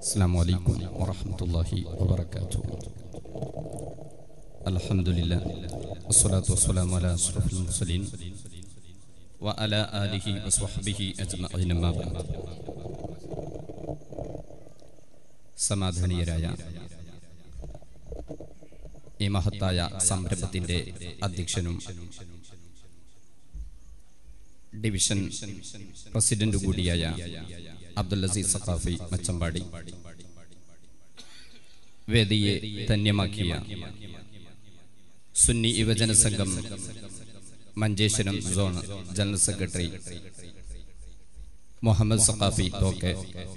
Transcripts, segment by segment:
السلام عليكم ورحمة الله وبركاته. الحمد لله والصلاة والسلام على أشرف المرسلين وعلى آله وصحبه أجمعين ما بعد. സമാധാനീയരായ ഈ മഹത്തായ സംരംഭത്തിന്റെ അധ്യക്ഷനും ഡിവിഷൻ പ്രസിഡന്റ് കൂടിയായ Abdul Azeez Saqafi Machampady, വേദിയെ ധന്യമാക്കിയ Sunni Yuvajana Sangham Manjeshwaram zone general secretary Muhammad Saqafi തോക്കെ,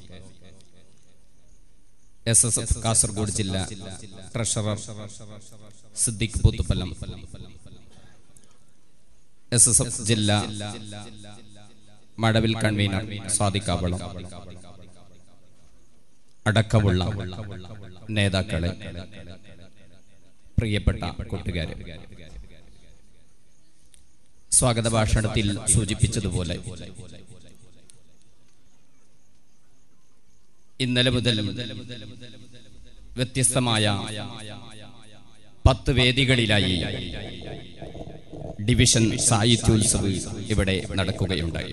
SSF കാസർഗോഡ് ജില്ലാ ട്രഷറർ സിദ്ദിഖ് പുത്തുപ്പലം, SSF ജില്ലാ മടവിൽ കൺവീനർ സാദിഖാവളം അടക്കമുള്ള നേതാക്കളെ, പ്രിയപ്പെട്ട കൂട്ടുകാരെ, സ്വാഗത ഭാഷണത്തിൽ സൂചിപ്പിച്ചതുപോലെ ഇന്നലെ മുതൽ വ്യത്യസ്തമായ 10 വേദികളിലായി ഡിവിഷൻ സാഹിത്യോത്സവ് ഇവിടെ നടക്കുകയുണ്ടായി.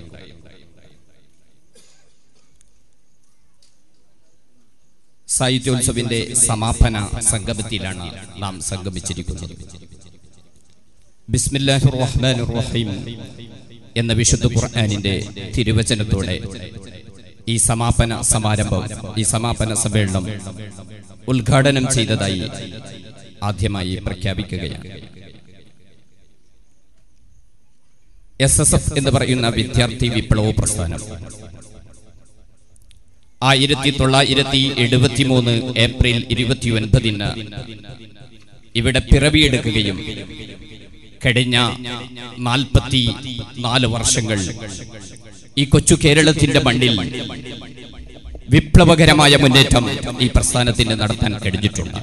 സാഹിത്യോത്സവിന്റെ സമാപന സംഗമത്തിലാണ് നാം സംഗമിച്ചിരിക്കുന്നത്. ബിസ്മില്ലാഹിർ റഹ്മാനിർ റഹീം എന്ന വിശുദ്ധ ഖുർആനിന്റെ തിരുവചനത്തോടെ ഈ സമാപന സമാരംഭം, ഈ സമാപന സമ്മേളനം ഉദ്ഘാടനം ചെയ്തതായി ആദ്യമായി പ്രഖ്യാപിക്കുകയാണ്. SSF എന്ന് പറയുന്ന വിദ്യാർത്ഥി വിപ്ലവ പ്രസ്ഥാനം 1973 ഏപ്രിൽ 29 ഇവിടെ പിറവിയെടുക്കുകയും കഴിഞ്ഞ 44 വർഷങ്ങൾ ഈ കൊച്ചു കേരളത്തിന്റെ മണ്ണിൽ വിപ്ലവകരമായ മുന്നേറ്റം ഈ പ്രസ്ഥാനത്തിന് നടത്താൻ കഴിഞ്ഞിട്ടുണ്ട്.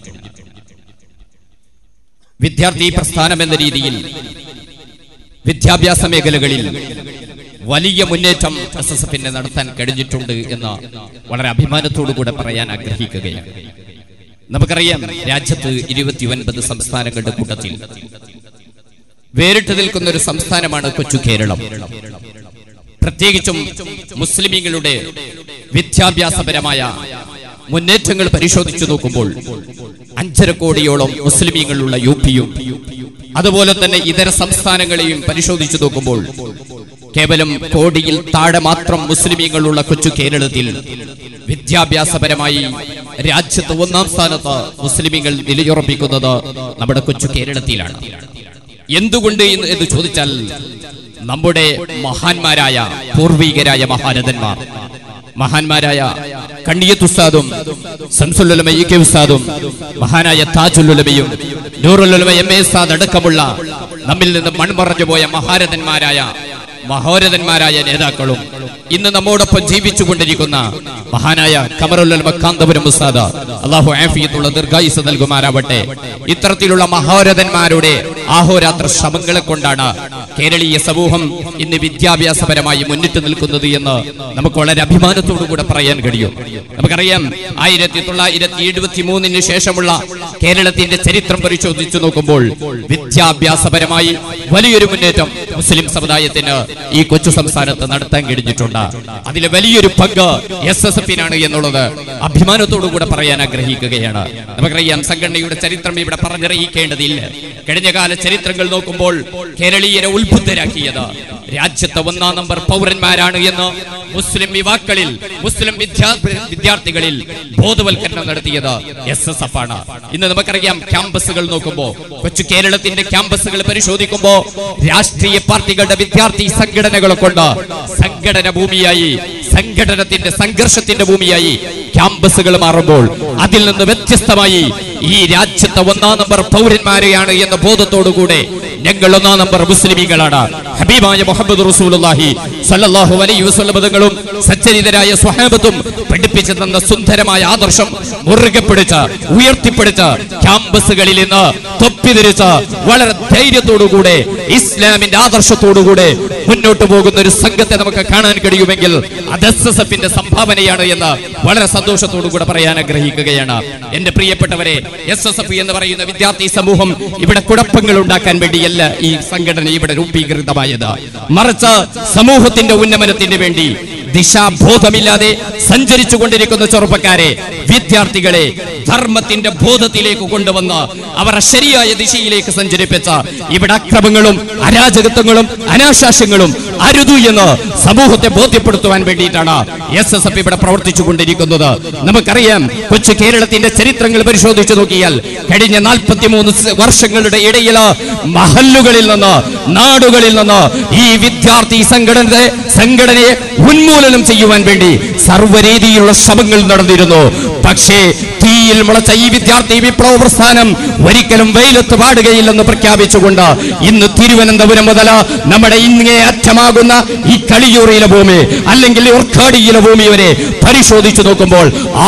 വിദ്യാർത്ഥി പ്രസ്ഥാനം എന്ന രീതിയിൽ വിദ്യാഭ്യാസ മേഖലകളിൽ വലിയ മുന്നേറ്റം SSFന് നടത്താൻ കഴിഞ്ഞിട്ടുണ്ട് എന്ന് വളരെ അഭിമാനത്തോടുകൂടെ പറയാൻ ആഗ്രഹിക്കുകയാണ്. നമുക്കറിയാം, രാജ്യത്ത് 29 സംസ്ഥാനങ്ങളുടെ കൂട്ടത്തിൽ വേറിട്ട് നിൽക്കുന്ന ഒരു സംസ്ഥാനമാണ് കൊച്ചു കേരളം. പ്രത്യേകിച്ചും മുസ്ലിമീങ്ങളുടെ വിദ്യാഭ്യാസപരമായ മുന്നേറ്റങ്ങൾ പരിശോധിച്ചു നോക്കുമ്പോൾ 5.5 കോടിയോളം മുസ്ലിമീങ്ങളുള്ള UPയും അതുപോലെ തന്നെ ഇതര സംസ്ഥാനങ്ങളെയും പരിശോധിച്ചു നോക്കുമ്പോൾ കേവലം 1 കോടിയിൽ താഴെ മാത്രം മുസ്ലിമീങ്ങളുള്ള കൊച്ചു കേരളത്തിൽ വിദ്യാഭ്യാസപരമായി രാജ്യത്ത് 1-ാം സ്ഥാനത്ത് മുസ്ലിമീങ്ങൾ നിലയുറപ്പിക്കുന്നത് നമ്മുടെ കൊച്ചു കേരളത്തിലാണ്. എന്തുകൊണ്ട് എന്ന് ചോദിച്ചാൽ, നമ്മുടെ മഹാന്മാരായ പൂർവികരായ മഹാരഥന്മാർ, മഹാന്മാരായ കണ്ണിയത്ത് ഉസ്താദും ശംസുൽ ഉലമ EK ഉസ്താദും മഹാനായ താജുൽ ഉലമയും നൂറുൽ ഉലമ MA ഉസ്താദ് അടക്കമുള്ള നമ്മിൽ നിന്ന് മൺമറഞ്ഞു പോയ മഹോരഥന്മാരായ നേതാക്കളും ഇന്ന് നമ്മോടൊപ്പം ജീവിച്ചുകൊണ്ടിരിക്കുന്ന മഹാനായ ഖമറുൽ ഉലമ കാന്തപുരം ഉസ്താദ്, അല്ലാഹു ആഫിയത്തുള്ള ദീർഘായുസ്സ് നൽകുമാറാവട്ടെ. ഇത്തരത്തിലുള്ള മഹോരഥന്മാരുടെ ആഹോരാത്ര ശ്രമങ്ങളെ കൊണ്ടാണ് കേരളീയ സമൂഹം ഇന്ന് വിദ്യാഭ്യാസപരമായി മുന്നിട്ട് നിൽക്കുന്നത് എന്ന് നമുക്ക് വളരെ അഭിമാനത്തോടു കൂടെ പറയാൻ കഴിയും. നമുക്കറിയാം, 1973 ശേഷമുള്ള കേരളത്തിന്റെ ചരിത്രം പരിശോധിച്ചു നോക്കുമ്പോൾ വിദ്യാഭ്യാസപരമായി വലിയൊരു മുന്നേറ്റം മുസ്ലിം സമുദായത്തിന് ഈ കൊച്ചു സംസ്ഥാനത്ത് നടത്താൻ കഴിഞ്ഞിട്ടുണ്ട്. അതിലെ വലിയൊരു പങ്ക് SSFനാണ് എന്നുള്ളത് അഭിമാനത്തോടു കൂടെ പറയാൻ ആഗ്രഹിക്കുകയാണ്. നമുക്കറിയാം, സംഘടനയുടെ ചരിത്രം ഇവിടെ പറഞ്ഞറിയിക്കേണ്ടതില്ല. കഴിഞ്ഞകാല ചരിത്രങ്ങൾ നോക്കുമ്പോൾ കേരളീയരെ ഉത്ബുദ്ധരാക്കിയത് രാജ്യത്തെ 1-ാം നമ്പർ പൗരന്മാരാണ് എന്ന് മുസ്ലിം യുവാക്കളിൽ, മുസ്ലിം വിദ്യാർത്ഥികളിൽ ബോധവൽക്കരണം നടത്തിയത് SSF ആണ്. ഇന്ന് നമുക്കറിയാം, ക്യാമ്പസുകൾ നോക്കുമ്പോൾ, കൊച്ചു കേരളത്തിന്റെ ക്യാമ്പസുകൾ പരിശോധിക്കുമ്പോൾ രാഷ്ട്രീയ പാർട്ടികളുടെ വിദ്യാർത്ഥി സംഘടനകളെ കൊണ്ട് സംഘടന ഭൂമിയായി, സംഘടനത്തിന്റെ സംഘർഷത്തിന്റെ ഭൂമിയായി ക്യാമ്പസുകൾ മാറുമ്പോൾ അതിൽ നിന്ന് വ്യത്യസ്തമായി ഈ രാജ്യത്തെ 1-ാം നമ്പർ പൗരന്മാരെയാണ് എന്ന ബോധത്തോടുകൂടെ ഞങ്ങൾ 1-ാം നമ്പർ മുസ്ലിമീങ്ങളാണ്. ഹബീബായ മുഹമ്മദ് റസൂലുള്ളാഹി സ്വല്ലല്ലാഹു അലൈഹി വസല്ലം തങ്ങളും സച്ചരിതരായ സ്വഹാബത്തും പഠിപ്പിച്ചു തന്ന സുന്ദരമായ ആദർശം മുറുകെ പിടിച്ച് ഉയർത്തിപ്പിടിച്ച് ക്യാമ്പസുകളിൽ നിന്ന് തൊപ്പിതിരിച്ച് വളരെ ധൈര്യത്തോടുകൂടെ ഇസ്ലാമിന്റെ ആദർശത്തോടുകൂടെ മുന്നോട്ട് പോകുന്ന ഒരു സംഘത്തെ നമുക്ക് കാണാൻ കഴിയുമെങ്കിൽ അത് SSFന്റെ സംഭാവനയാണ് എന്ന് വളരെ സന്തോഷത്തോടുകൂടെ പറയാൻ ആഗ്രഹിക്കുകയാണ്. എന്റെ പ്രിയപ്പെട്ടവരെ, SSF എന്ന് പറയുന്ന വിദ്യാർത്ഥി സമൂഹം ഇവിടെ കുഴപ്പങ്ങൾ ഉണ്ടാക്കാൻ വേണ്ടിയല്ല ഈ സംഘടന ഇവിടെ രൂപീകൃതമായത്. മറിച്ച് സമൂഹത്തിന്റെ ഉന്നമനത്തിന് വേണ്ടി ദിശാബോധമില്ലാതെ സഞ്ചരിച്ചു കൊണ്ടിരിക്കുന്ന ചെറുപ്പക്കാരെ, വിദ്യാർത്ഥികളെ ധർമ്മത്തിന്റെ ബോധത്തിലേക്ക് കൊണ്ടുവന്ന് അവരെ ശരിയായ ദിശയിലേക്ക് സഞ്ചരിപ്പിച്ച ഇവിടെ അക്രമങ്ങളും അരാജകത്വങ്ങളും അനാശാസ്യങ്ങളും അരുതു എന്ന് സമൂഹത്തെ ബോധ്യപ്പെടുത്തുവാൻ വേണ്ടിയിട്ടാണ് SSF ഇവിടെ പ്രവർത്തിച്ചു കൊണ്ടിരിക്കുന്നത്. നമുക്കറിയാം, കൊച്ചു കേരളത്തിന്റെ ചരിത്രങ്ങൾ പരിശോധിച്ചു നോക്കിയാൽ കഴിഞ്ഞ 43 വർഷങ്ങളുടെ ഇടയിൽ മഹല്ലുകളിൽ നിന്ന്, നാടുകളിൽ നിന്ന് ഈ വിദ്യാർത്ഥി സംഘടനയെ ഉന്മൂലനം ചെയ്യുവാൻ വേണ്ടി സർവ്വരീതിയിലുള്ള ശ്രമങ്ങൾ നടന്നിരുന്നു. പക്ഷേ തീയിൽ മുളച്ച ഈ വിദ്യാർത്ഥി വിപ്ലവ പ്രസ്ഥാനം ഒരിക്കലും വെയിലത്ത് പാടുകയില്ലെന്ന് പ്രഖ്യാപിച്ചുകൊണ്ട് ഇന്ന് തിരുവനന്തപുരം മുതൽ നമ്മുടെ ഇങ്ങേ അറ്റമാകുന്ന ഈ കളിയൂറിയിലെ ഭൂമി അല്ലെങ്കിൽ ഓർക്കാടിയിലെ ഭൂമി വരെ പരിശോധിച്ചു നോക്കുമ്പോൾ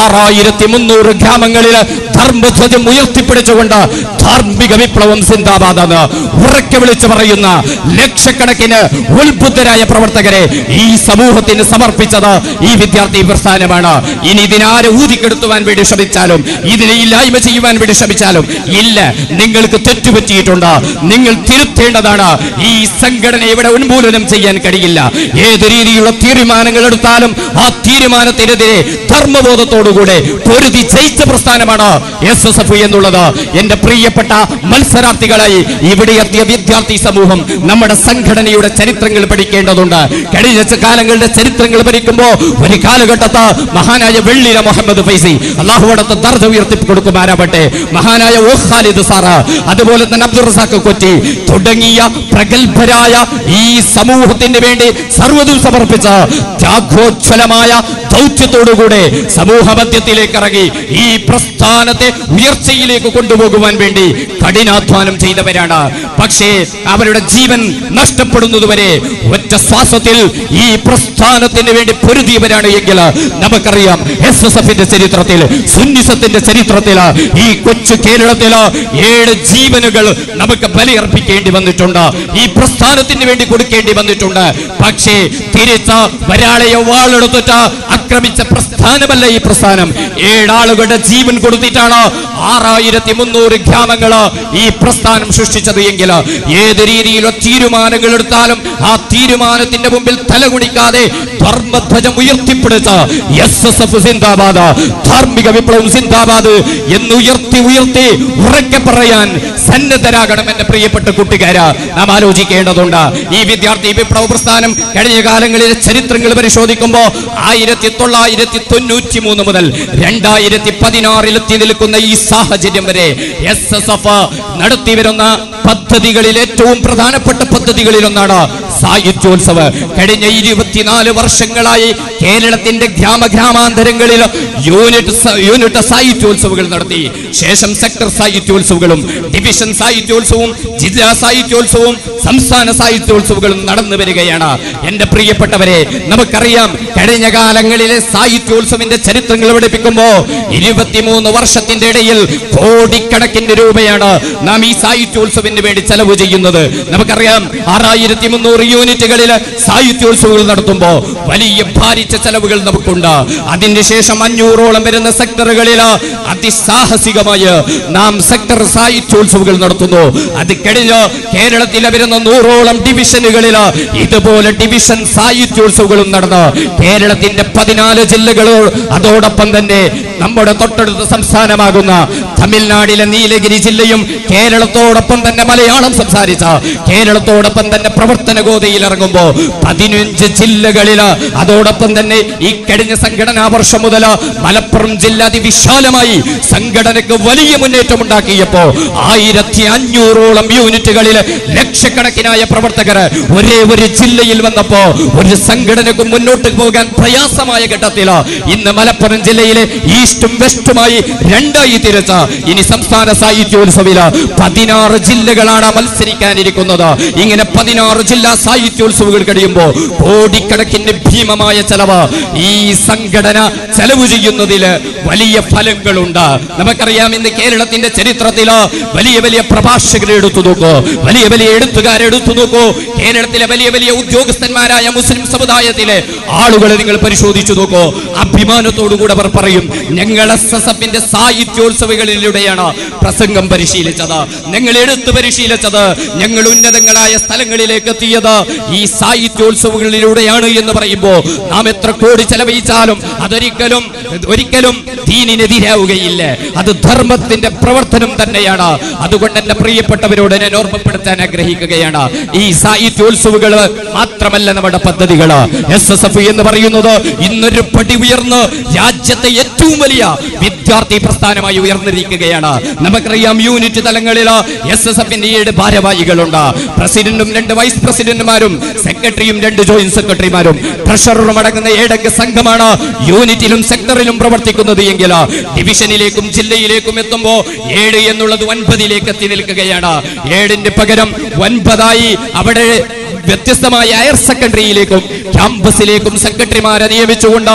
6300 ഗ്രാമങ്ങളിൽ ധർമ്മധ്വജം ഉയർത്തിപ്പിടിച്ചുകൊണ്ട് ധാർമ്മിക വിപ്ലവം സിന്ദാബാദ് എന്ന് ഉറക്കെ വിളിച്ചു പറയുന്ന ലക്ഷക്കണക്കിന് ഉത്ബുദ്ധരായ പ്രവർത്തകരെ ഈ സമൂഹത്തിന് സമർപ്പിച്ചത് ഈ വിദ്യാർത്ഥി പ്രസ്ഥാനമാണ്. ഇനി ഇതിനാരെ ഊതിക്കെടുത്തുവാൻ വേണ്ടി ശ്രമിച്ചാലും, ഇതിനെ ഇല്ലായ്മ ചെയ്യുവാൻ വേണ്ടി ശ്രമിച്ചാലും ഇല്ല, നിങ്ങൾക്ക് തെറ്റുപറ്റിയിട്ടുണ്ട്, നിങ്ങൾ തിരുത്തേണ്ടതാണ്. ഈ സംഘടന ഇവിടെ ഉന്മൂലനം ചെയ്യാൻ കഴിയില്ല. ഏത് രീതിയിലുള്ള തീരുമാനങ്ങൾ എടുത്താലും ആ തീരുമാനത്തിനെതിരെ ധർമ്മബോധത്തോടുകൂടെ പൊരുതി ജയിച്ച പ്രസ്ഥാനമാണ് SSF എന്നുള്ളത്. എന്റെ പ്രിയപ്പെട്ട മത്സരാർത്ഥികളായി ഇവിടെ എത്തിയ വിദ്യാർത്ഥി സമൂഹം നമ്മുടെ സംഘടനയുടെ ചരിത്രങ്ങൾ പഠിക്കേണ്ടതുണ്ട്. കഴിഞ്ഞ കാലങ്ങളുടെ ചരിത്രങ്ങൾ പഠിക്കുമ്പോൾ ഒരു കാലഘട്ടത്ത് മഹാനായ വെള്ളില മുഹമ്മദ് ഫൈസി, അള്ളാഹുവോടത്ത് ദർജ ഉയർത്തി കൊടുക്കുമാരാവട്ടെ, മഹാനായ ഓ ഖാലിദ് സാറ്, അതുപോലെ തന്നെ അബ്ദുൾ റസാഖ് കൊച്ചി തുടങ്ങിയ പ്രഗത്ഭരായ ഈ സമൂഹത്തിന് വേണ്ടി സർവ്വതും സമർപ്പിച്ച ത്യാഗോജ്വലമായ ദൗത്യത്തോടുകൂടെ സമൂഹ മധ്യത്തിലേക്ക് ഇറങ്ങി ഈ പ്രസ്ഥാനത്തെ ഉയർച്ചയിലേക്ക് കൊണ്ടുപോകുവാൻ വേണ്ടി കഠിനാധ്വാനം ചെയ്തവരാണ്. പക്ഷേ അവരുടെ ജീവൻ നഷ്ടപ്പെടുന്നതുവരെ ഒറ്റ ശ്വാസത്തിൽ ഈ പ്രസ്ഥാനത്തിന് വേണ്ടി പൊരുതിയവരാണ് എങ്കിൽ നമുക്കറിയാം, SSFന്റെ ചരിത്രത്തിൽ, സുന്നിസത്തിന്റെ ചരിത്രത്തിൽ ഈ കൊച്ചു കേരളത്തിൽ 7 ജീവനുകൾ നമുക്ക് ബലിയർപ്പിക്കേണ്ടി വന്നിട്ടുണ്ട്, ഈ പ്രസ്ഥാനത്തിന് വേണ്ടി കൊടുക്കേണ്ടി വന്നിട്ടുണ്ട്. പക്ഷേ തിരിച്ച ഒരാളെയോ വാളെടുത്തിട്ട് ആക്രമിച്ച പ്രസ്ഥാനമല്ല ഈ പ്രസ്ഥാനം. 7 ആളുകളുടെ ജീവൻ കൊടുത്തിട്ടാണ് 6300 ഗ്രാമങ്ങൾ ഈ പ്രസ്ഥാനം സൃഷ്ടിച്ചത് എങ്കിൽ ഏത് രീതിയിലുള്ള തീരുമാനങ്ങൾ എടുത്താലും ആ തീരുമാനത്തിന്റെ മുമ്പിൽ തലകുണിക്കാതെ ധർമ്മധ്വജം ഉയർത്തിപ്പിടിച്ച SSF സിന്ദാബാദ്, ധാർമ്മിക വിപ്ലവം സിന്ദാബാദ് എന്ന് ഉയർത്തി ഉറക്കെ പറയാൻ സന്നദ്ധരാകണം എന്റെ പ്രിയപ്പെട്ട കൂട്ടുകാരാ. നാം ആലോചിക്കേണ്ടതുണ്ട്. ഈ വിദ്യാർത്ഥി വിപ്ലവ പ്രസ്ഥാനം കഴിഞ്ഞ കാലങ്ങളിലെ ചരിത്രങ്ങൾ പരിശോധിക്കുമ്പോൾ 1993 മുതൽ 2016 എത്തി നിൽക്കുന്ന ഈ സാഹചര്യം വരെ SSF നടത്തിവരുന്ന പദ്ധതികളിൽ ഏറ്റവും പ്രധാനപ്പെട്ട പദ്ധതികളിലൊന്നാണ് സാഹിത്യോത്സവ്. കഴിഞ്ഞ 24 വർഷങ്ങളായി കേരളത്തിന്റെ ഗ്രാമാന്തരങ്ങളിൽ യൂണിറ്റ് സാഹിത്യോത്സവങ്ങൾ നടത്തി. ശേഷം സെക്ടർ സാഹിത്യോത്സവങ്ങളും ഡിവിഷൻ സാഹിത്യോത്സവവും ജില്ലാ സാഹിത്യോത്സവവും സംസ്ഥാന സാഹിത്യോത്സവങ്ങളും നടന്നു വരികയാണ്. എന്റെ പ്രിയപ്പെട്ടവരെ, നമുക്കറിയാം, കഴിഞ്ഞ കാലങ്ങളിലെ സാഹിത്യോത്സവത്തിന്റെ ചരിത്രങ്ങൾ പഠിപ്പിക്കുമ്പോൾ 23 വർഷത്തിന്റെ ഇടയിൽ കോടിക്കണക്കിന് രൂപയാണ് നാം ഈ സാഹിത്യോത്സവത്തിന് വേണ്ടി ചെലവ് ചെയ്യുന്നത്. നമുക്കറിയാം, 6300 യൂണിറ്റുകളിൽ സാഹിത്യോത്സവങ്ങൾ നടത്തുമ്പോൾ വലിയ ഭാരിച്ച ചെലവുകൾ നമുക്കുണ്ട്. അതിന് ശേഷം 500ഓളം വരുന്ന സെക്ടറുകളിൽ അതിസാഹസികമായ നാം സെക്ടർ സാഹിത്യോത്സവങ്ങൾ നടത്തുന്നു. അത് കഴിഞ്ഞ് കേരളത്തിലെ വരുന്ന 100ഓളം ഡിവിഷനുകളിൽ ഇതുപോലെ ഡിവിഷൻ സാഹിത്യോത്സവങ്ങളും നടന്ന് കേരളത്തിന്റെ 14 ജില്ലകളോ അതോടൊപ്പം തന്നെ നമ്മുടെ തൊട്ടടുത്ത സംസ്ഥാനമാകുന്ന തമിഴ്നാടിലെ നീലഗിരി ജില്ലയും കേരളത്തോടൊപ്പം തന്നെ മലയാളം സംസാരിച്ച കേരളത്തോടൊപ്പം തന്നെ പ്രവർത്തന ഗോതയിൽ ഇറങ്ങുമ്പോൾ 15 ജില്ലകളിൽ അതോടൊപ്പം തന്നെ ഈ കഴിഞ്ഞ സംഘടനാ വർഷം മുതൽ മലപ്പുറം ജില്ല അതിവിശാലമായി സംഘടനയ്ക്ക് വലിയ മുന്നേറ്റം ഉണ്ടാക്കിയപ്പോ 1500ഓളം യൂണിറ്റുകളിൽ ലക്ഷക്കണക്കിനായ പ്രവർത്തകർ ഒരേ ഒരു ജില്ലയിൽ വന്നപ്പോ ഒരു സംഘടനക്കും മുന്നോട്ട് പോകാൻ പ്രയാസമായ ഘട്ടത്തിൽ ഇന്ന് മലപ്പുറം ജില്ലയിലെ ഈസ്റ്റും വെസ്റ്റുമായി രണ്ടായി തിരിച്ച ഇനി സംസ്ഥാന സാഹിത്യോത്സവിൽ 16 ജില്ലകളാണ് മത്സരിക്കാനിരിക്കുന്നത്. ഇങ്ങനെ 16 ജില്ലാ സാഹിത്യോത്സവങ്ങൾ കഴിയുമ്പോൾ കോടിക്കണക്കിന് ഭീമമായ ചെലവ് ഈ സംഘടന ചെലവ് ചെയ്യുന്നതിൽ വലിയ ഫലങ്ങളുണ്ട്. നമുക്കറിയാം, ഇന്ന് കേരളത്തിന്റെ ചരിത്രത്തിൽ വലിയ വലിയ പ്രഭാഷകരെ എടുത്തു നോക്കൂ, വലിയ വലിയ എഴുത്തുകാരെ എടുത്തു നോക്കൂ, കേരളത്തിലെ വലിയ വലിയ ഉദ്യോഗസ്ഥന്മാരായ മുസ്ലിം സമുദായത്തിലെ ആളുകളെ നിങ്ങൾ പരിശോധിച്ചു നോക്കൂ. അഭിമാനത്തോടുകൂടെ അവർ പറയും, ഞങ്ങൾ SSFന്റെ സാഹിത്യോത്സവങ്ങളിലൂടെയാണ് പ്രസംഗം പരിശീലിച്ചത്, ഞങ്ങൾ എഴുത്ത് പരിശീലിച്ചത്, ഞങ്ങൾ ഉന്നതങ്ങളായ സ്ഥലങ്ങളിലേക്ക് എത്തിയത് ഈ സാഹിത്യോത്സവങ്ങളിലൂടെയാണ് എന്ന് പറയുമ്പോൾ നാം എത്ര കോടി ചെലവഴിച്ചാലും ഒരിക്കലും ദീനിനെതിരാവുകയില്ല. അത് ധർമ്മത്തിന്റെ പ്രവർത്തനം തന്നെയാണ്. അതുകൊണ്ട് എന്റെ പ്രിയപ്പെട്ടവരോട് ഞാൻ ഓർമ്മപ്പെടുത്താൻ ആഗ്രഹിക്കുകയാണ്, ഈ സാഹിത്യോത്സവങ്ങൾ മാത്രമല്ല നമ്മുടെ പദ്ധതികൾ. SSF എന്ന് പറയുന്നത് ഇന്നൊരു പടി ഉയർന്ന് രാജ്യത്തെ ഏറ്റവും വലിയ വിദ്യാർത്ഥി പ്രസ്ഥാനമായി ഉയർന്നിരിക്കുകയാണ്. നമുക്കറിയാം, യൂണിറ്റ് തലങ്ങളിൽ SSFന്റെ 7 ഭാരവാഹികളുണ്ട്. പ്രസിഡന്റും 2 വൈസ് പ്രസിഡന്റുമാരും സെക്രട്ടറിയും 2 ജോയിന്റ് സെക്രട്ടറിമാരും ട്രഷററും അടങ്ങുന്ന 7 അംഗ സംഘമാണ് യൂണിറ്റിലും സെക്ടറിലും പ്രവർത്തിക്കുന്നത് എങ്കിൽ ഡിവിഷനിലേക്കും ജില്ലയിലേക്കും എത്തുമ്പോൾ 7 എന്നുള്ളത് 9ലേക്ക് എത്തി നിൽക്കുകയാണ്. 7ന്റെ പകരം 9ആയി അവിടെ വ്യത്യസ്തമായ ഹയർ സെക്കൻഡറിയിലേക്കും ക്യാമ്പസിലേക്കും സെക്രട്ടറിമാരെ നിയമിച്ചുകൊണ്ട്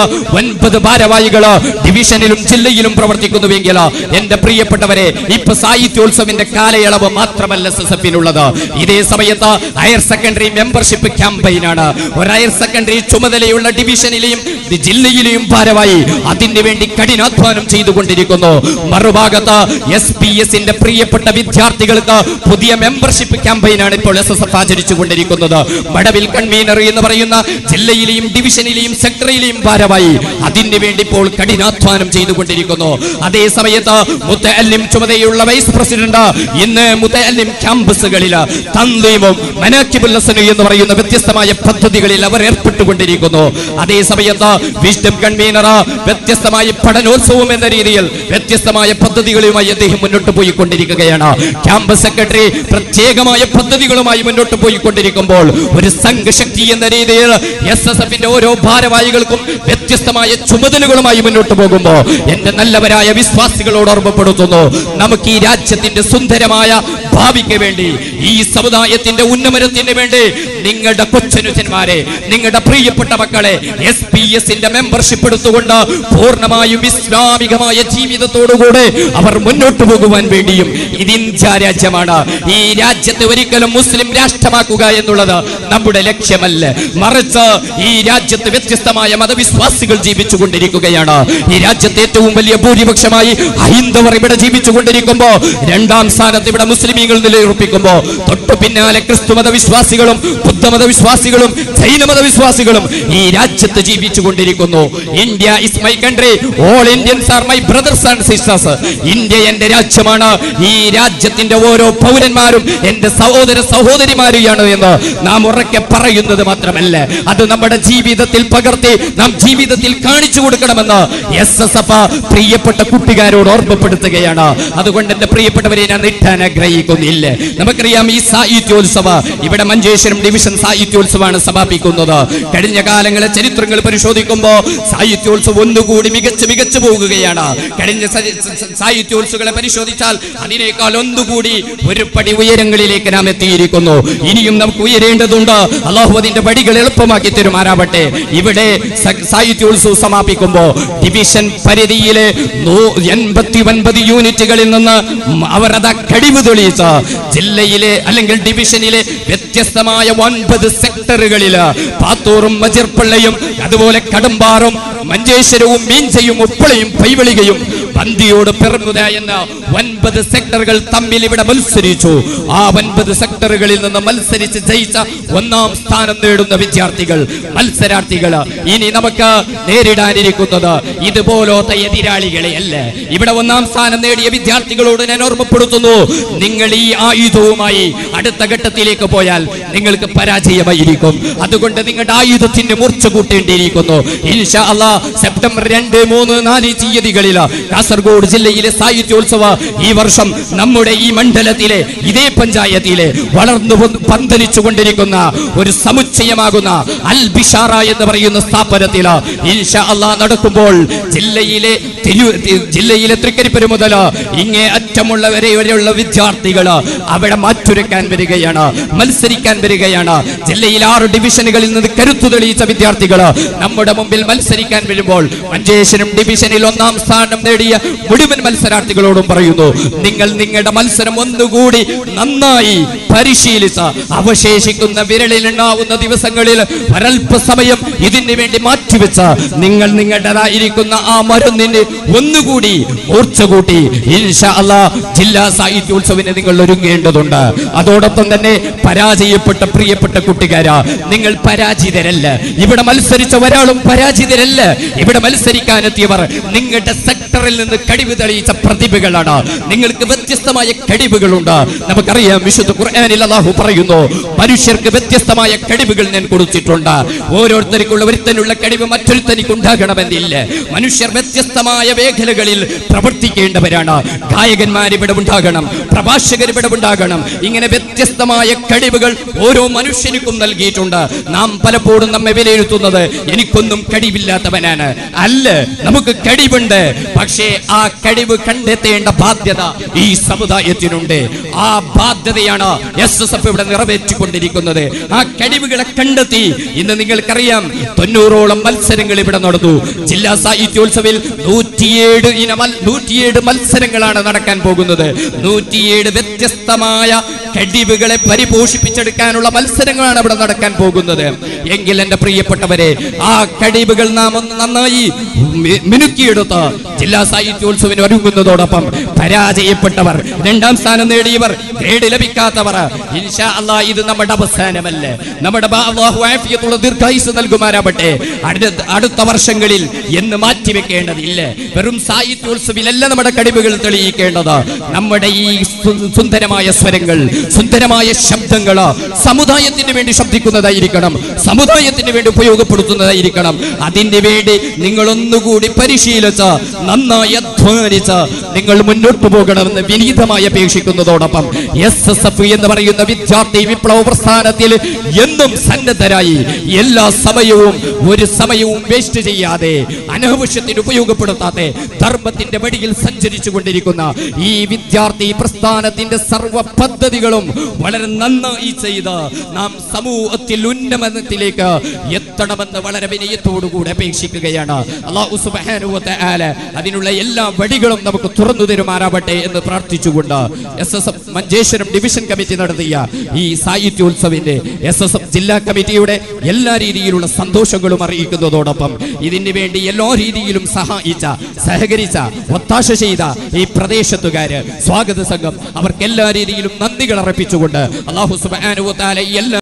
9 ഭാരവാഹികൾ ഡിവിഷനിലും ജില്ലയിലും പ്രവർത്തിക്കുന്നുവെങ്കിൽ എന്റെ പ്രിയപ്പെട്ടവരെ, ഇപ്പൊ സാഹിത്യോത്സവിന്റെ കാലയളവ് മാത്രമല്ല SSFനുള്ളത്. ഇതേ സമയത്ത് ഹയർ സെക്കൻഡറി മെമ്പർഷിപ്പ് ക്യാമ്പയിനാണ്. ഒരു ഹയർ സെക്കൻഡറി ചുമതലയുള്ള ഡിവിഷനിലെയും ജില്ലയിലെയും ഭാരവാഹി അതിനു വേണ്ടി കഠിനാധ്വാനം ചെയ്തുകൊണ്ടിരിക്കുന്നു. മറുഭാഗത്ത് SPS-ന്റെ പ്രിയപ്പെട്ട വിദ്യാർത്ഥികൾക്ക് പുതിയ മെമ്പർഷിപ്പ് ക്യാമ്പയിനാണ് ഇപ്പോൾ SSF ആചരിച്ചുകൊണ്ടിരിക്കുന്നത്. മടവിൽ കൺവീനർ എന്ന് പറയുന്ന ജില്ലയിലെയും ഡിവിഷനിലെയും സെക്ടറിലെയും ഭാരവാഹി അതിനു വേണ്ടി ഇപ്പോൾ കഠിനാധ്വാനം ചെയ്തുകൊണ്ടിരിക്കുന്നു. അതേ സമയത്ത് മുത്തഅല്ലിം ചുമതലയുള്ള വൈസ് പ്രസിഡന്റ് ഇന്ന് മുത്തഅല്ലിം ക്യാമ്പസുകളിൽ തൻലീമും മനാക്കിബുൽ ഹസൻ എന്ന് പറയുന്ന വ്യത്യസ്തമായ പദ്ധതികളിൽ അവർ ഏർപ്പെട്ടുകൊണ്ടിരിക്കുന്നു. അതേ സമയത്ത് വിസ്ഡം കൺവീനർ വ്യത്യസ്തമായ പഠനോത്സവം എന്ന രീതിയിൽ വ്യത്യസ്തമായ പദ്ധതികളുമായി അദ്ദേഹം മുന്നോട്ട് പോയിക്കൊണ്ടിരിക്കുകയാണ്. ക്യാമ്പസ് സെക്രട്ടറി പ്രത്യേകമായ പദ്ധതികളുമായി മുന്നോട്ട് പോയിക്കൊണ്ടിരിക്കുമ്പോൾ ഒരു സംഘശക്തി എന്ന രീതിയിൽ SSFന്റെ ഓരോ ഭാരവാഹികൾക്കും വ്യത്യസ്തമായ ചുമതലകളുമായി മുന്നോട്ട് പോകുമ്പോൾ എന്റെ നല്ലവരായ വിശ്വാസികളോട് ഓർമ്മപ്പെടുത്തുന്നു, നമുക്ക് ഈ രാജ്യത്തിന്റെ സുന്ദരമായ ഭാവിക്ക് വേണ്ടി, ഈ സമുദായത്തിന്റെ ഉന്നമനത്തിന് വേണ്ടി നിങ്ങളുടെ കൊച്ചനുജന്മാരെ, നിങ്ങളുടെ പ്രിയപ്പെട്ട മക്കളെ SPS-ന്റെ മെമ്പർഷിപ്പ് എടുത്തുകൊണ്ട് പൂർണ്ണമായും ഇസ്ലാമികമായ ജീവിതത്തോടുകൂടെ അവർ മുന്നോട്ട് പോകുവാൻ വേണ്ടിയും, ഇത് ഇന്ത്യ രാജ്യമാണ്, ഈ രാജ്യത്തെ ഒരിക്കലും മുസ്ലിം രാഷ്ട്രമാക്കുക എന്നുള്ളത് നമ്മുടെ ലക്ഷ്യമല്ല. മറിച്ച് ഈ രാജ്യത്ത് വ്യത്യസ്തമായ മതവിശ്വാസികൾ ജീവിച്ചുകൊണ്ടിരിക്കുകയാണ്. ഈ രാജ്യത്തെ ഏറ്റവും വലിയ ഭൂരിപക്ഷമായി ഹൈന്ദവർ ഇവിടെ ജീവിച്ചുകൊണ്ടിരിക്കുമ്പോ, 2ാം സ്ഥാനത്ത് ഇവിടെ മുസ്ലിമീങ്ങൾ നിലയുറപ്പിക്കുമ്പോ, തൊട്ടു പിന്നാലെ ക്രിസ്തു മതവിശ്വാസികളും ബുദ്ധമതവിശ്വാസികളും ജൈന മതവിശ്വാസികളും ഈ രാജ്യത്ത് ജീവിച്ചുകൊണ്ടിരിക്കുന്നു. India is my country, all Indians are my brothers and sisters. India എന്റെ രാജ്യമാണ്, ഈ രാജ്യത്തിന്റെ ഓരോ പൗരന്മാരും എന്റെ സഹോദര സഹോദരിമാരെയാണ് എന്ന് നാം ഉറക്കെ പറയുന്നത് മാത്രമല്ല, അത് നമ്മുടെ ജീവിതത്തിൽ പകർത്തി നാം ജീവിതത്തിൽ കാണിച്ചു കൊടുക്കണമെന്ന് SSF പ്രിയപ്പെട്ട കുട്ടികാരോട് ഓർമ്മപ്പെടുത്തുകയാണ്. അതുകൊണ്ട് എന്റെ പ്രിയപ്പെട്ടവരെ ഞാൻ നീട്ടാൻ ആഗ്രഹിക്കുന്നില്ല. നമുക്കറിയാം, ഈ സാഹിത്യോത്സവ ഇവിടെ മഞ്ചേശ്വരം ഡിവിഷൻ സാഹിത്യോത്സവമാണ് സമാപിക്കുന്നത്. കഴിഞ്ഞ കാലങ്ങളെ ചരിത്രങ്ങൾ പരിശോധിക്കുമ്പോൾ സാഹിത്യോത്സവം ഒന്നുകൂടി മികച്ചു പോകുകയാണ്. കഴിഞ്ഞ സാഹിത്യോത്സവങ്ങളെ പരിശോധിച്ചാൽ അതിനേക്കാൾ ഒന്നുകൂടി ഒരു പടി ഉയരങ്ങളിലേക്ക് നാം എത്തിയിരിക്കുന്നു. ഇനിയും നമുക്ക് ഉയരേണ്ടതുണ്ട്. അല്ലാഹു അതിന്റെ വഴികൾ എളുപ്പമാക്കി തരുമാറാവട്ടെ. ഇവിടെ സാഹിത്യോത്സവം സമാപിക്കുമ്പോൾ ഡിവിഷൻ പരിധിയിലെ 89 യൂണിറ്റുകളിൽ നിന്ന് അവർ അത് കഴിവ് തെളിയിച്ച ജില്ലയിലെ അല്ലെങ്കിൽ ഡിവിഷനിലെ വ്യത്യസ്തമായ 9 സെക്ടറുകളിൽ പാത്തൂറും മജിർപ്പള്ളയും അതുപോലെ കടമ്പാറും മഞ്ചേശ്വരവും മീഞ്ചയും ഉപ്പളയും പൈവളികയും ബന്ദിയോട് പെർമുദ എന്ന 9 സെക്ടറുകൾ തമ്മിൽ ഇവിടെ മത്സരിച്ചു. ആ 9 സെക്ടറുകളിൽ നിന്ന് മത്സരിച്ച് ജയിച്ച 1ാം സ്ഥാനം നേടുന്ന വിദ്യാർത്ഥികൾ, മത്സരാർത്ഥികൾ ഇനി നമുക്ക് നേരിടാനിരിക്കുന്നത് ഇതുപോലത്തെ എതിരാളികളെ അല്ല. ഇവിടെ 1ാം സ്ഥാനം നേടിയ വിദ്യാർത്ഥികളോട് ഞാൻ ഓർമ്മപ്പെടുത്തുന്നു, നിങ്ങൾ ഈ ആയുധവുമായി അടുത്ത ഘട്ടത്തിലേക്ക് പോയാൽ നിങ്ങൾക്ക് പരാജയമായിരിക്കും. അതുകൊണ്ട് നിങ്ങളുടെ ആയുധത്തിന് മൂർച്ച കൂട്ടേണ്ടിയിരിക്കുന്നു. ഇൻഷാ അല്ലാഹ് സെപ്റ്റംബർ 2, 3, 4 തീയതികളിൽ കാസർഗോഡ് ജില്ലയിലെ സാഹിത്യോത്സവ ഈ വർഷം നമ്മുടെ ഈ മണ്ഡലത്തിലെ ഇതേ പഞ്ചായത്തിലെ വളർന്നു പന്തലിച്ചു കൊണ്ടിരിക്കുന്ന ഒരു സമുച്ചയമാകുന്ന അൽ ബിഷാറ എന്ന് പറയുന്ന സ്ഥാപനത്തിൽ ഇൻഷാ അല്ലാഹ് നടക്കുമ്പോൾ ജില്ലയിലെ തൃക്കരിപ്പൂർ മുതൽ ഇങ്ങേ അറ്റമുള്ള വരെയുള്ള വിദ്യാർത്ഥികൾ അവിടെ മാറ്റുരക്കാൻ വരികയാണ്, മത്സരിക്കാൻ വരികയാണ്. ജില്ലയിൽ 6 ഡിവിഷനുകളിൽ നിന്ന് കരുത്തു തെളിയിച്ച വിദ്യാർത്ഥികൾ നമ്മുടെ മുമ്പിൽ മത്സരിക്കാൻ വരുമ്പോൾ മഞ്ചേശ്വരം ഡിവിഷനിൽ 1ാം സ്ഥാനം നേടിയ മുഴുവൻ മത്സരാർത്ഥികളോടും പറയുന്നു, നിങ്ങൾ നിങ്ങളുടെ മത്സരം ഒന്നുകൂടി നന്നായി പരിശീലിച്ച് അവശേഷിക്കുന്ന വിരലിലുണ്ടാവുന്ന ദിവസങ്ങളിൽ ഒരൽപ്പ സമയം ഇതിനു വേണ്ടി മാറ്റിവെച്ച് നിങ്ങൾ നിങ്ങളുടേതായിരിക്കുന്ന ആ മരുന്നിന് ഒന്നുകൂടി ഓർച്ച കൂട്ടി ഇൻഷാ അല്ലാഹ് ജില്ലാ സാഹിത്യോത്സവത്തിന് നിങ്ങൾ ഒരുങ്ങേണ്ടതുണ്ട്. അതോടൊപ്പം തന്നെ പരാജയപ്പെട്ട പ്രിയപ്പെട്ട കൂട്ടുകാരാ, നിങ്ങൾ പരാജിതരല്ല. ഇവിടെ മത്സരിച്ച ഒരാളും പരാജിതരല്ല. ഇവിടെ മത്സരിക്കാനെത്തിയവർ നിങ്ങളുടെ സെക്ടറിൽ നിന്ന് കഴിവ് തെളിയിച്ച പ്രതിഭകളാണ്. നിങ്ങൾക്ക് വ്യത്യസ്തമായ കഴിവുകളുണ്ട്. നമുക്കറിയാം, വിശുദ്ധ ഖുർആനിൽ അല്ലാഹു പറയുന്നു, മനുഷ്യർക്ക് വ്യത്യസ്തമായ കഴിവുകൾ ഞാൻ കൊടുത്തിട്ടുണ്ട്. ഓരോരുത്തർക്കുള്ള ഒരുത്തനുള്ള കഴിവ് മറ്റൊരുത്തനിക്ക് ഉണ്ടാകണമെന്നില്ല. മനുഷ്യർ വ്യത്യസ്തമായ മേഖലകളിൽ പ്രവർത്തിക്കേണ്ടവരാണ്. ഗായകന്മാർ ഇവിടെ ഉണ്ടാകണം, പ്രഭാഷകർ ഇവിടെ ഉണ്ടാകണം. ഇങ്ങനെ വ്യത്യസ്തമായ കഴിവുകൾ ഓരോ മനുഷ്യനും നൽകിയിട്ടുണ്ട്. നാം പലപ്പോഴും നമ്മെ വിലയിരുത്തുന്നത് എനിക്കൊന്നും കഴിവില്ലാത്തവനാണ്. അല്ല, നമുക്ക് കഴിവുണ്ട്. പക്ഷേ ആ കഴിവ് കണ്ടെത്തേണ്ട ബാധ്യത ഈ സമുദായത്തിനുണ്ട്. ആ ബാധ്യതയാണ് SSF ഇവിടെ നിറവേറ്റിക്കൊണ്ടിരിക്കുന്നത്. ആ കഴിവുകളെ കണ്ടെത്തി ഇന്ന് നിങ്ങൾക്കറിയാം 90ഓളം മത്സരങ്ങൾ ഇവിടെ നടന്നു. ജില്ലാ സാഹിത്യോത്സവിൽ 107 മത്സരങ്ങളാണ് നടക്കാൻ പോകുന്നത്. 107 വ്യത്യസ്തമായ കഴിവുകളെ പരിപോഷിപ്പിച്ചെടുക്കാനുള്ള മത്സരങ്ങളാണ് അവിടെ നടക്കാൻ പോകുന്നത്. എങ്കിൽ എന്റെ പ്രിയപ്പെട്ടവരെ, ആ കഴിവുകൾ നാം ഒന്ന് നന്നായി മിനുക്കിയെടുത്ത് ജില്ലാ സാഹിത്യോത്സവിന് ഒരുങ്ങുന്നതോടൊപ്പം പരാജയപ്പെട്ടവർ, 2ാം സ്ഥാനം നേടിയവർ, ഗ്രേഡ് ലഭിക്കാത്തവർ, ഇൻഷാ അല്ലാഹ് ഇത് നമ്മുടെ അവസാനമല്ല. നമ്മുടെ അല്ലാഹു ആഫിയത്തുള്ള ദീർഘായുസ്സ് നൽകുമാറാവട്ടെ. അടുത്ത വർഷങ്ങളിൽ എന്ന് മാറ്റിവെക്കേണ്ടതില്ല. വെറും സാഹിത്യോത്സവിലല്ല നമ്മുടെ കഴിവുകൾ തെളിയിക്കേണ്ടത്. നമ്മുടെ ഈ സുന്ദരമായ സ്വരങ്ങൾ, സുന്ദരമായ ശബ്ദങ്ങൾ സമുദായത്തിന് വേണ്ടി ശബ്ദിക്കുന്നതായിരിക്കണം, സമുദായത്തിന് വേണ്ടി ഉപയോഗപ്പെടുത്തുന്നതായിരിക്കണം. അതിന് വേണ്ടി നിങ്ങൾ ഒന്നുകൂടി പരിശീലിച്ച് നന്നായി അധ്വാനിച്ച് നിങ്ങൾ മുന്നോട്ട് പോകണമെന്ന് വിനീതമായി അപേക്ഷിക്കുന്നതോടൊപ്പം SSF എന്ന് പറയുന്ന വിദ്യാർത്ഥി വിപ്ലവ പ്രസ്ഥാനത്തിൽ എന്നും സന്നദ്ധരായി എല്ലാ സമയവും ഒരു സമയവും വേസ്റ്റ് ചെയ്യാതെ അനാവശ്യത്തിന് ഉപയോഗപ്പെടുത്താതെ ധർമ്മത്തിന്റെ വഴിയിൽ സഞ്ചരിച്ചു കൊണ്ടിരിക്കുന്ന ഈ വിദ്യാർത്ഥി പ്രസ്ഥാനത്തിന്റെ സർവ്വ പദ്ധതികളും വളരെ നന്നായി ചെയ്ത് നാം സമൂഹത്തിൽ ഉന്നമനത്തിലേക്ക് എത്തണമെന്ന് വളരെ വിനയത്തോടുകൂടി അപേക്ഷിക്കുകയാണ്. അല്ലാഹു സുബ്ഹാനഹു വ തആല അതിനുള്ള എല്ലാ വഴികളും നമുക്ക് തുറന്നു തരുമാറാവട്ടെ എന്ന് പ്രാർത്ഥിച്ചുകൊണ്ട് SSF മഞ്ചേശ്വരം ഡിവിഷൻ കമ്മിറ്റി നടത്തിയ ഈ സാഹിത്യോത്സവിന്റെ SSF ജില്ലാ കമ്മിറ്റിയുടെ എല്ലാ രീതിയിലുള്ള സന്തോഷങ്ങളും അറിയിക്കുന്നതോടൊപ്പം ഇതിനു വേണ്ടി എല്ലാ രീതിയിലും സഹകരിച്ച ഒത്താശ ചെയ്ത ഈ പ്രദേശത്തുകാര്, സ്വാഗത സംഘം, അവർക്ക് എല്ലാ രീതിയിലും നന്ദികൾ അർപ്പിച്ചുകൊണ്ട് അല്ലാഹു സുബ്ഹാനഹു വ തആല എല്ലാ